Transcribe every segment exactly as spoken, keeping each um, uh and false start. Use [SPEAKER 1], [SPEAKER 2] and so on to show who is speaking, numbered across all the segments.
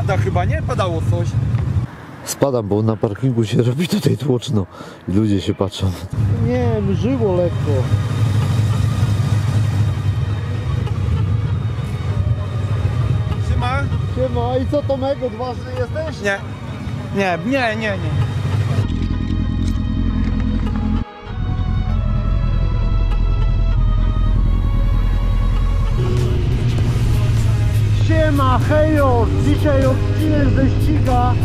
[SPEAKER 1] pada chyba, nie? Padało coś.
[SPEAKER 2] Spadam, bo na parkingu się robi tutaj tłoczno i ludzie się patrzą. Nie, mrzyło lekko.
[SPEAKER 1] Siema?
[SPEAKER 2] Siema, i co Tomek, odważny jesteś?
[SPEAKER 1] Nie. Nie, nie, nie, nie.
[SPEAKER 2] Siema, hejo! Dzisiaj odcinek ze ściga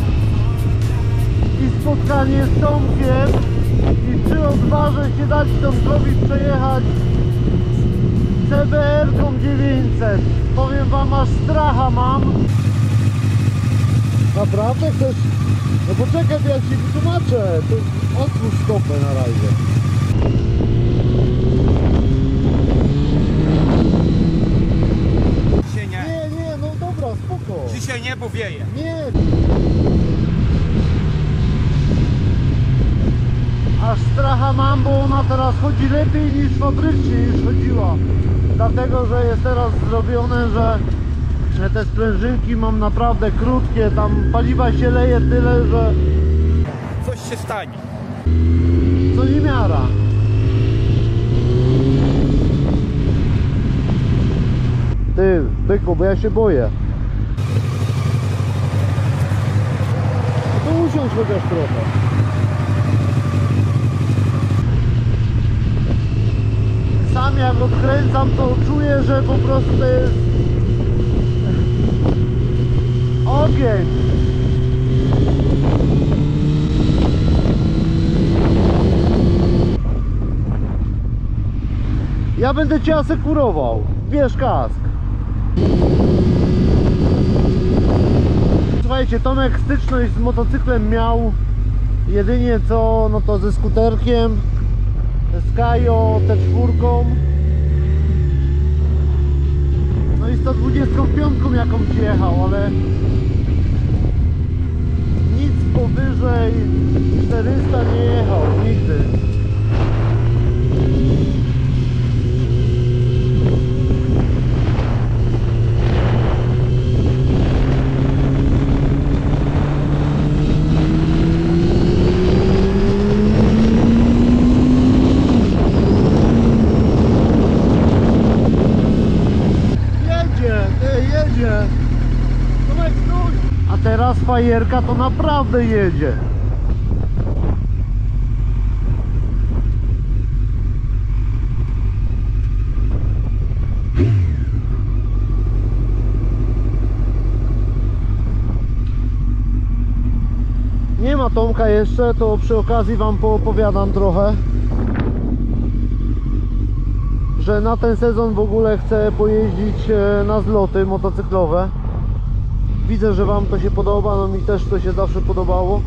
[SPEAKER 2] i spotkanie z Tomkiem. I czy odważę się dać Tomkowi przejechać C B R-ką dziewięćset? Powiem wam, aż stracha mam. Naprawdę chcesz? No poczekaj, ja ci wytłumaczę. To otwórz stopę na razie.
[SPEAKER 1] Dzisiaj nie.
[SPEAKER 2] Nie, nie, no dobra, spoko.
[SPEAKER 1] Dzisiaj nie, bo wieje.
[SPEAKER 2] Nie. Aż stracha mam, bo ona teraz chodzi lepiej niż fabrycznie niż chodziła. Dlatego, że jest teraz zrobione, że te sprężynki mam naprawdę krótkie. Tam paliwa się leje tyle, że
[SPEAKER 1] Coś się stanie.
[SPEAKER 2] co nie miara. Ty, byku, bo ja się boję. To usiądź chociaż trochę. Sam jak odkręcam, to czuję, że po prostu to jest ogień. Ja będę cię asekurował. Bierz kask. Słuchajcie, Tomek styczność z motocyklem miał jedynie co, no to ze skuterkiem, z Kajo T cztery, no i sto dwudziestką piątką jakąś jechał, ale nic powyżej czterysta nie jechał nigdy. A teraz fajerka to naprawdę jedzie. Nie ma Tomka jeszcze, to przy okazji wam poopowiadam trochę, że na ten sezon w ogóle chcę pojeździć na zloty motocyklowe. Widzę, że wam to się podoba, no mi też to się zawsze podobało.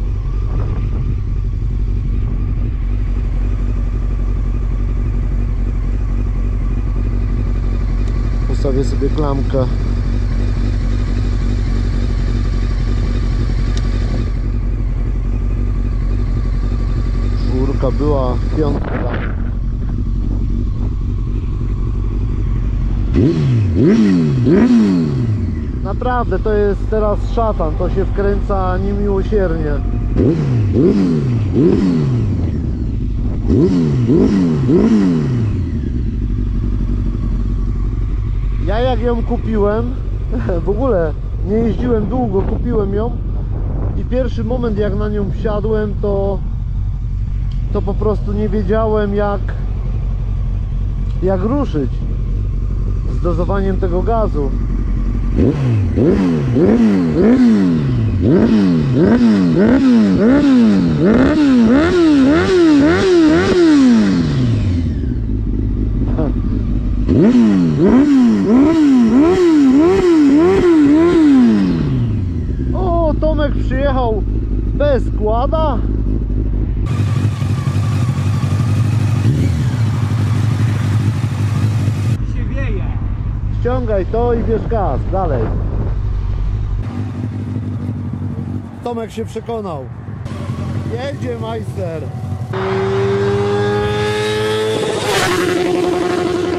[SPEAKER 2] Postawię sobie klamkę. Czwórka była, piątka. Naprawdę, to jest teraz szatan, to się wkręca niemiłosiernie. Ja jak ją kupiłem, w ogóle nie jeździłem długo, kupiłem ją i pierwszy moment jak na nią wsiadłem, to to po prostu nie wiedziałem jak jak ruszyć z dozowaniem tego gazu. O, Tomek przyjechał bez składa.
[SPEAKER 1] Się wieje.
[SPEAKER 2] Ściągaj to i bierz gaz, dalej. Tomek się przekonał. Jedzie majster.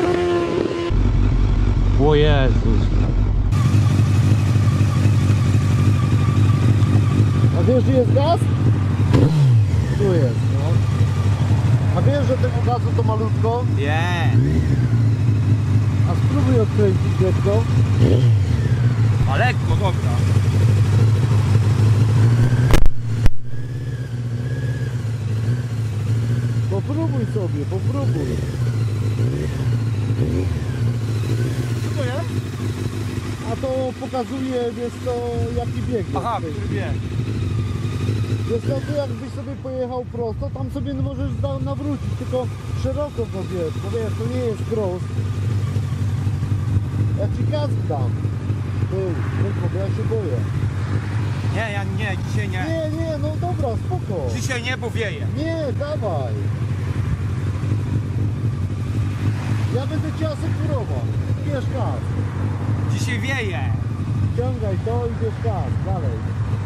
[SPEAKER 1] O Jezus.
[SPEAKER 2] Czujesz, jest gaz? Tu jest, no. A wiesz, że tego gazu to malutko?
[SPEAKER 1] Nie.
[SPEAKER 2] A spróbuj odkręcić lekko.
[SPEAKER 1] A lekko, dobra.
[SPEAKER 2] Popróbuj sobie, popróbuj.
[SPEAKER 1] Co to jest?
[SPEAKER 2] A to pokazuje, wiesz co, jaki bieg jest.
[SPEAKER 1] Aha, który wie.
[SPEAKER 2] Wiesz co, tu jakbyś sobie pojechał prosto, tam sobie możesz da- nawrócić, tylko szeroko go wiesz, bo wiesz, to nie jest cross. Ja ci gaz dam. Ty, tylko, bo ja się boję.
[SPEAKER 1] Nie, ja nie, dzisiaj nie.
[SPEAKER 2] Nie, nie, no dobra, spoko.
[SPEAKER 1] Dzisiaj nie, bo wieje.
[SPEAKER 2] Nie, dawaj. Ja będę cię asekurował. Bierz gaz.
[SPEAKER 1] Dzisiaj wieje.
[SPEAKER 2] Ciągaj to i bierz gaz. Dalej.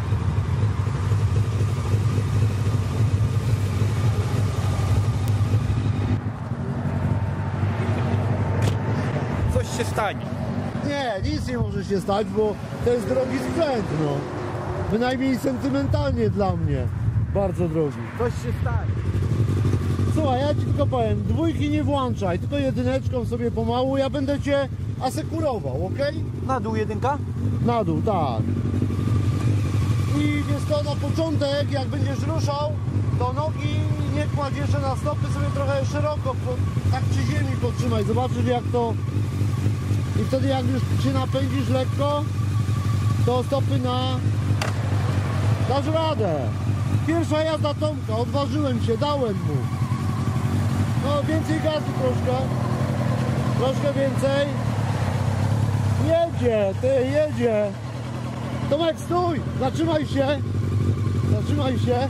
[SPEAKER 1] Coś się stanie.
[SPEAKER 2] Nie, nic nie może się stać, bo to jest drogi sprzęt, no. Bynajmniej sentymentalnie dla mnie. Bardzo drogi.
[SPEAKER 1] Coś się stanie.
[SPEAKER 2] Słuchaj, ja ci tylko powiem, dwójki nie włączaj, tylko jedyneczką sobie pomału, ja będę cię asekurował, ok?
[SPEAKER 1] Na dół jedynka?
[SPEAKER 2] Na dół, tak. I wiesz co, na początek, jak będziesz ruszał, to nogi nie kładź jeszcze na stopy, sobie trochę szeroko, po, tak przy ziemi podtrzymaj, zobaczysz jak to... I wtedy jak już się napędzisz lekko, to stopy na... Dasz radę. Pierwsza jazda Tomka, odważyłem się, dałem mu. No więcej gazu troszkę. Troszkę więcej. Jedzie, ty jedzie. Tomek, stój! Zatrzymaj się! Zatrzymaj się!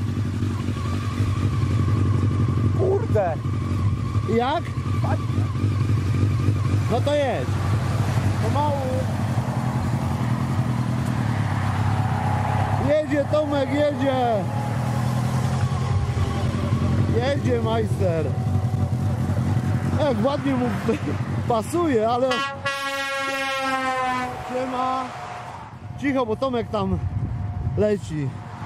[SPEAKER 1] Kurde.
[SPEAKER 2] I jak? No to jedź. Pomału. Jedzie Tomek, jedzie! Jedzie majster. Jak ładnie mu pasuje, ale... Siema. Cicho, bo Tomek tam leci.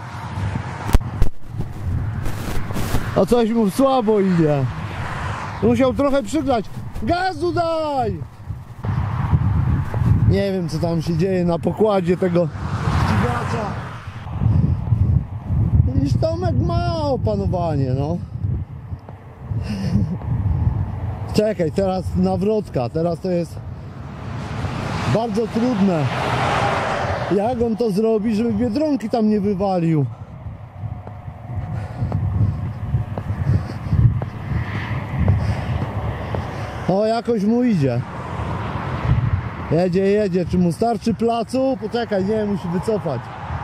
[SPEAKER 2] A coś mu słabo idzie. Musiał trochę przygrać. Gazu daj! Nie wiem co tam się dzieje na pokładzie tego ścigacza. Widzisz, Tomek ma opanowanie, no. Czekaj, teraz nawrotka. Teraz to jest bardzo trudne. Jak on to zrobi, żeby Biedronki tam nie wywalił? O, jakoś mu idzie. Jedzie, jedzie. Czy mu starczy placu? Poczekaj, nie, musi wycofać.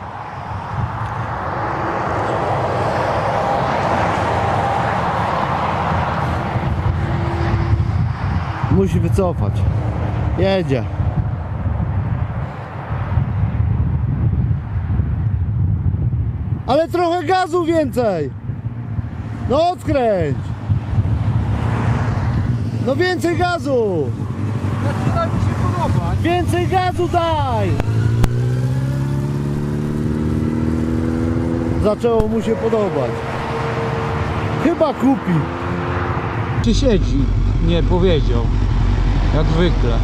[SPEAKER 2] Musi wycofać. Jedzie. Ale trochę gazu więcej. No odkręć. No więcej gazu.
[SPEAKER 1] Zaczyna mi się podobać.
[SPEAKER 2] Więcej gazu daj. Zaczęło mu się podobać. Chyba kupi.
[SPEAKER 1] Czy siedzi? Nie powiedział. Jak zwykle.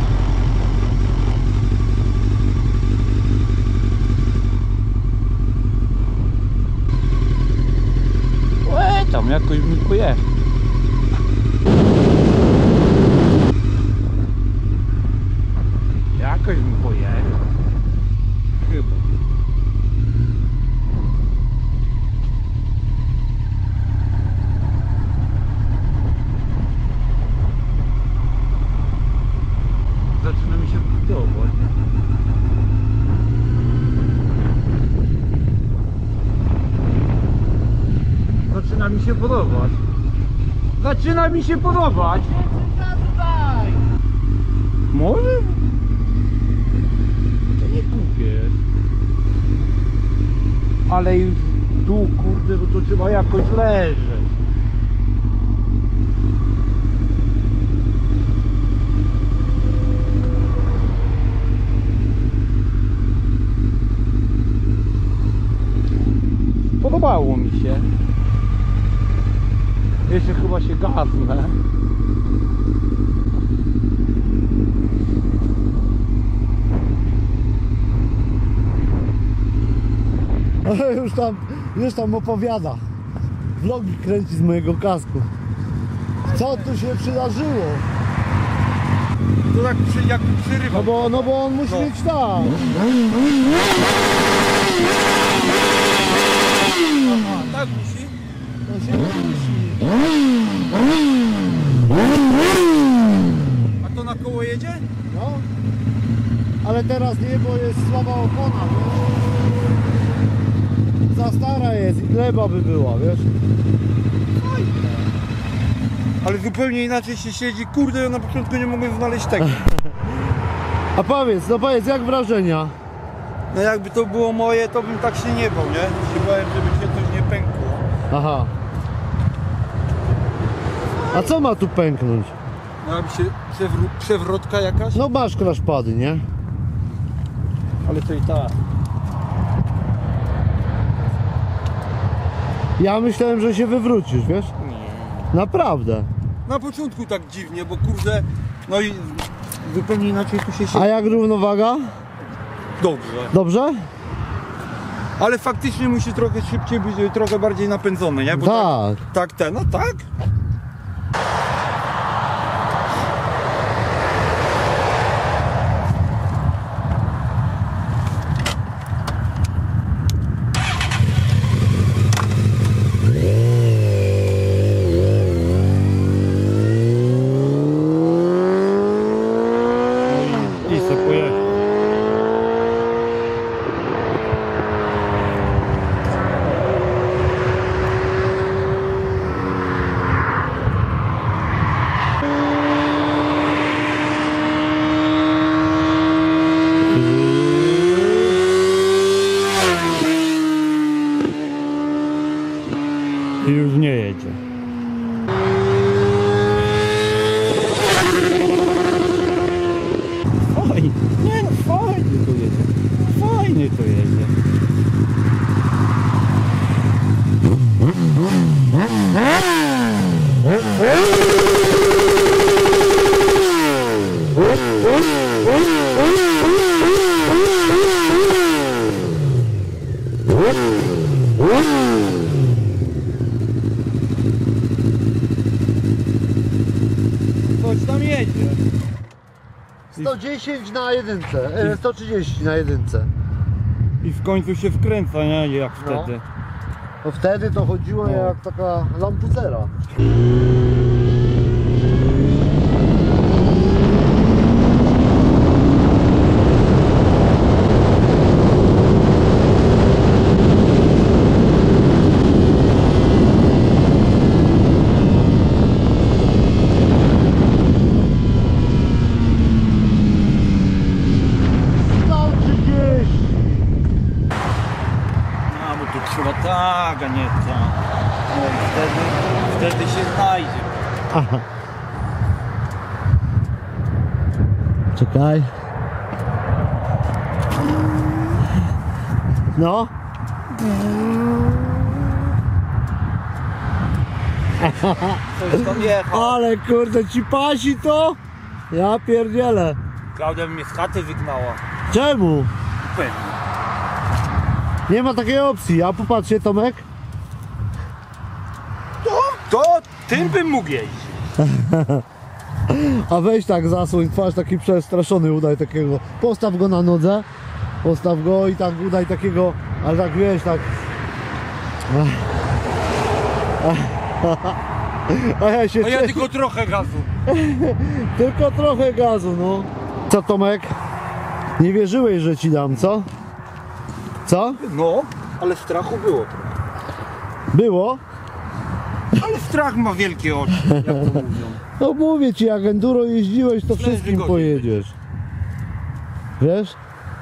[SPEAKER 1] Łe, tam jakoś mi pojechał. Jakoś mi pojechał. Chyba. Zaczyna mi się podobać. Zaczyna mi się podobać. Zaczyna mi się podobać.
[SPEAKER 2] Więcej gazu daj.
[SPEAKER 1] Może? To nie kupię. Ale już tu kurde, no to trzeba jakoś leżeć. Podobało mi się. Jeszcze chyba się gaznę.
[SPEAKER 2] Ale już tam, już tam opowiada. Vlogi kręci z mojego kasku. Co tu się przydarzyło?
[SPEAKER 1] To tak przy, jak
[SPEAKER 2] No
[SPEAKER 1] przerywał.
[SPEAKER 2] bo, no bo on musi
[SPEAKER 1] No.
[SPEAKER 2] mieć tak.
[SPEAKER 1] Aha, tak musi?
[SPEAKER 2] On się musi.
[SPEAKER 1] A to na koło jedzie?
[SPEAKER 2] No. Ale teraz nie, bo jest słaba opona, wiesz? Za stara jest i gleba by była, wiesz?
[SPEAKER 1] Ale zupełnie inaczej się siedzi. Kurde, ja na początku nie mogłem znaleźć tego.
[SPEAKER 2] A powiedz, no powiedz, jak wrażenia?
[SPEAKER 1] No jakby to było moje, to bym tak się nie bał, nie? Się bałem, żeby się coś nie pękło.
[SPEAKER 2] Aha. A co ma tu pęknąć?
[SPEAKER 1] No jakby się przewró- przewrotka jakaś?
[SPEAKER 2] No masz kraszpady, nie?
[SPEAKER 1] Ale to i tak.
[SPEAKER 2] Ja myślałem, że się wywrócisz, wiesz?
[SPEAKER 1] Nie.
[SPEAKER 2] Naprawdę.
[SPEAKER 1] Na początku tak dziwnie, bo kurde, no i zupełnie inaczej tu się siedzi.
[SPEAKER 2] A jak równowaga?
[SPEAKER 1] Dobrze.
[SPEAKER 2] Dobrze?
[SPEAKER 1] Ale faktycznie musi trochę szybciej być, trochę bardziej napędzony, nie? Bo
[SPEAKER 2] Tak.
[SPEAKER 1] Tak, tak ten, no tak. I se pojechał. I już nie jedzie. Fajnie, nie no fajnie to jedzie. Fajnie to jedzie. Coś tam jedzie.
[SPEAKER 2] sto dziesięć na jedynce, e, sto trzydzieści na jedynce.
[SPEAKER 1] I w końcu się wkręca, nie? Jak
[SPEAKER 2] No.
[SPEAKER 1] wtedy.
[SPEAKER 2] To wtedy to chodziło
[SPEAKER 1] No.
[SPEAKER 2] jak taka lampucera. sto trzydzieści.
[SPEAKER 1] A, bo tu trzeba tak, a nie tak. No i wtedy, wtedy się znajdzie.
[SPEAKER 2] Aha. Czekaj. No.
[SPEAKER 1] Coś tam jechał.
[SPEAKER 2] Ale kurde, ci pasi to? Ja pierdzielę.
[SPEAKER 1] Klaudia mnie z chaty wygnała.
[SPEAKER 2] Czemu?
[SPEAKER 1] Pewnie.
[SPEAKER 2] Nie ma takiej opcji, a popatrzcie Tomek.
[SPEAKER 1] To, to tym bym mógł jeździć.
[SPEAKER 2] A weź tak zasłoń twarz, taki przestraszony udaj takiego. Postaw go na nodze. Postaw go i tak udaj takiego, ale tak wiesz, tak. A ja się
[SPEAKER 1] A ja
[SPEAKER 2] cieszę.
[SPEAKER 1] tylko trochę gazu.
[SPEAKER 2] Tylko trochę gazu, no. Co Tomek? Nie wierzyłeś, że ci dam, co? Co?
[SPEAKER 1] No, ale strachu było trochę.
[SPEAKER 2] Było?
[SPEAKER 1] Ale strach ma wielkie oczy, jak to mówią.
[SPEAKER 2] No mówię ci, jak enduro jeździłeś, to
[SPEAKER 1] Myślałem, że
[SPEAKER 2] wszystkim
[SPEAKER 1] gorzej
[SPEAKER 2] pojedziesz. Wiesz?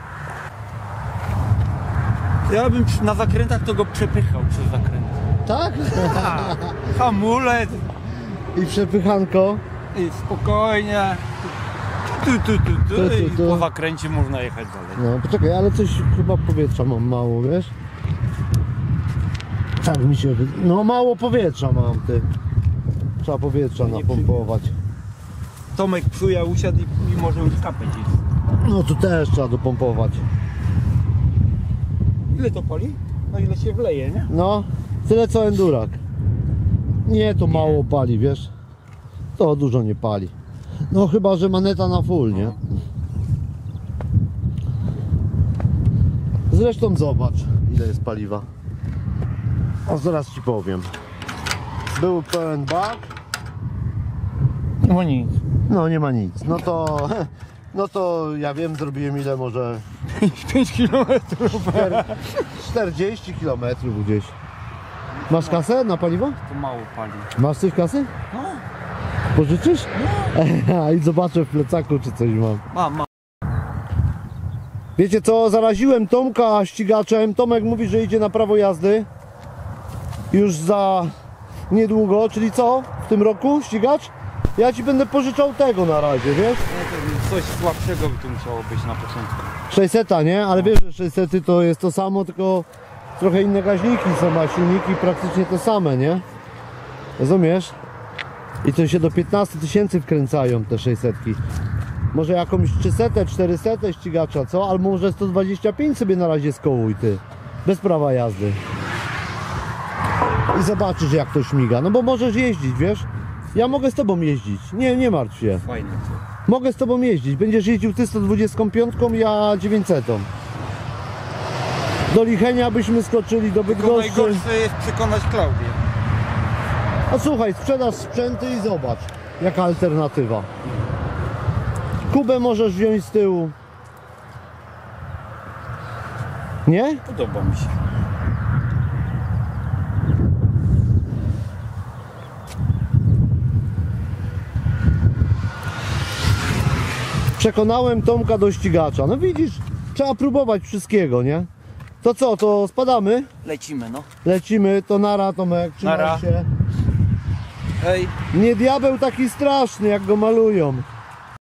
[SPEAKER 1] Ja bym przy- na zakrętach to go przepychał przez zakręt.
[SPEAKER 2] Tak?
[SPEAKER 1] Tak. Hamulec
[SPEAKER 2] I przepychanko.
[SPEAKER 1] i spokojnie. Tu, tu, tu, tu,
[SPEAKER 2] Tu, tu,
[SPEAKER 1] i
[SPEAKER 2] tu.
[SPEAKER 1] po zakręcie można jechać dalej.
[SPEAKER 2] No poczekaj, ale coś chyba powietrza mam mało, wiesz? Tak mi się wy... No mało powietrza mam, ty. Trzeba powietrza
[SPEAKER 1] Nie
[SPEAKER 2] napompować.
[SPEAKER 1] Tomek psuje, usiadł i, i może już kapeć jest.
[SPEAKER 2] No tu też trzeba dopompować.
[SPEAKER 1] Ile to pali? No ile się wleje, nie?
[SPEAKER 2] No, tyle co endurak. Nie, to mało pali, wiesz? To dużo nie pali. No chyba, że maneta na full, nie? Zresztą zobacz, ile jest paliwa. A zaraz ci powiem. Był pełen bak.
[SPEAKER 1] No nic.
[SPEAKER 2] No nie ma nic. No to... No to ja wiem, zrobiłem ile może...
[SPEAKER 1] pięć kilometrów.
[SPEAKER 2] czterdzieści kilometrów gdzieś. Masz kasę na paliwo?
[SPEAKER 1] To mało pali.
[SPEAKER 2] Masz coś kasy?
[SPEAKER 1] No,
[SPEAKER 2] Pożyczysz? No. I zobaczę w plecaku, czy coś mam.
[SPEAKER 1] mam, mam.
[SPEAKER 2] Wiecie co, zaraziłem Tomka ścigaczem. Tomek mówi, że idzie na prawo jazdy. Już za niedługo, czyli co? W tym roku ścigacz? Ja ci będę pożyczał tego na razie, wiesz?
[SPEAKER 1] Nie, to coś słabszego by tu musiało być na początku.
[SPEAKER 2] sześćset, nie? Ale wiesz, że sześćset to jest to samo, tylko trochę inne gaźniki są, a silniki praktycznie te same, nie? Rozumiesz? I to się do piętnastu tysięcy wkręcają te sześćsetki. Może jakąś trzysta, czterysta ścigacza, co? Albo może sto dwadzieścia pięć sobie na razie skołuj, ty. Bez prawa jazdy. I zobaczysz, jak to śmiga. No bo możesz jeździć, wiesz? Ja mogę z tobą jeździć. Nie, nie martw się.
[SPEAKER 1] Fajne to.
[SPEAKER 2] Mogę z tobą jeździć. Będziesz jeździł ty sto dwudziestką piątką, ja dziewięćset. Do Lichenia byśmy skoczyli, do
[SPEAKER 1] Tylko
[SPEAKER 2] Bydgoszczy.
[SPEAKER 1] najgorsze jest przekonać Klaudię.
[SPEAKER 2] A słuchaj, sprzedasz sprzęty i zobacz, jaka alternatywa. Kubę możesz wziąć z tyłu. Nie?
[SPEAKER 1] Podoba mi się.
[SPEAKER 2] Przekonałem Tomka do ścigacza. No widzisz, trzeba próbować wszystkiego, nie? To co, to spadamy?
[SPEAKER 1] Lecimy, no.
[SPEAKER 2] Lecimy, to nara, Tomek, trzymaj
[SPEAKER 1] Nara.
[SPEAKER 2] się.
[SPEAKER 1] Hej.
[SPEAKER 2] Nie diabeł taki straszny, jak go malują.